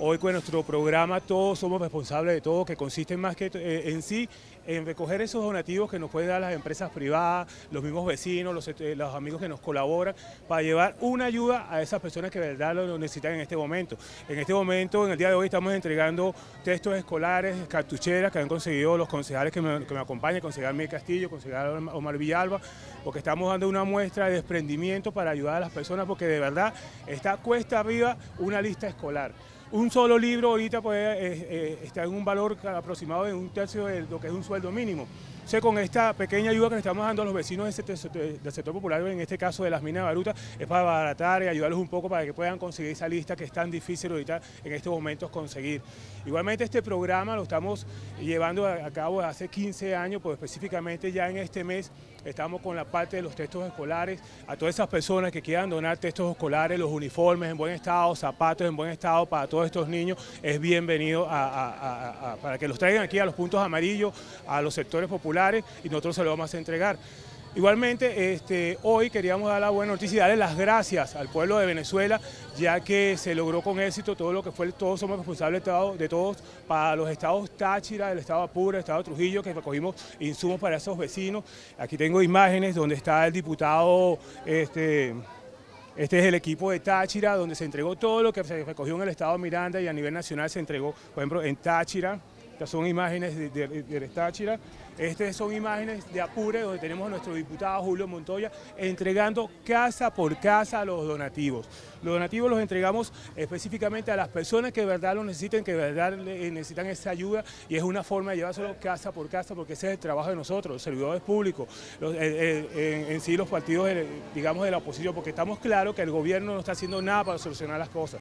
Hoy con nuestro programa Todos Somos Responsables de Todo, que consiste más que en sí en recoger esos donativos que nos pueden dar las empresas privadas, los mismos vecinos, los amigos que nos colaboran, para llevar una ayuda a esas personas que de verdad lo necesitan en este momento. En este momento, en el día de hoy, estamos entregando textos escolares, cartucheras que han conseguido los concejales que me acompañan, el concejal Miguel Castillo, el concejal Omar Villalba, porque estamos dando una muestra de desprendimiento para ayudar a las personas, porque de verdad está cuesta arriba una lista escolar. Un solo libro ahorita está en un valor aproximado de un tercio de lo que es un sueldo mínimo. O sea, con esta pequeña ayuda que le estamos dando a los vecinos del sector popular, en este caso de las minas de Baruta, es para abaratar y ayudarlos un poco para que puedan conseguir esa lista que es tan difícil ahorita en estos momentos conseguir. Igualmente este programa lo estamos llevando a cabo hace 15 años, pues específicamente ya en este mes estamos con la parte de los textos escolares, a todas esas personas que quieran donar textos escolares, los uniformes en buen estado, zapatos en buen estado para todos estos niños, es bienvenido para que los traigan aquí a los puntos amarillos, a los sectores populares y nosotros se los vamos a entregar. Igualmente, hoy queríamos dar la buena noticia y darle las gracias al pueblo de Venezuela, ya que se logró con éxito todo lo que fue Todos Somos Responsables de Todos para los estados Táchira, el estado Apure, el estado Trujillo, que recogimos insumos para esos vecinos. Aquí tengo imágenes donde está el diputado, este es el equipo de Táchira, donde se entregó todo lo que se recogió en el estado Miranda y a nivel nacional se entregó, por ejemplo, en Táchira. Estas son imágenes de Táchira. Estas son imágenes de Apure, donde tenemos a nuestro diputado Julio Montoya entregando casa por casa los donativos. Los donativos los entregamos específicamente a las personas que de verdad lo necesiten, que de verdad necesitan esa ayuda, y es una forma de llevárselo casa por casa, porque ese es el trabajo de nosotros, los servidores públicos, en sí los partidos, digamos, de la oposición, porque estamos claros que el gobierno no está haciendo nada para solucionar las cosas.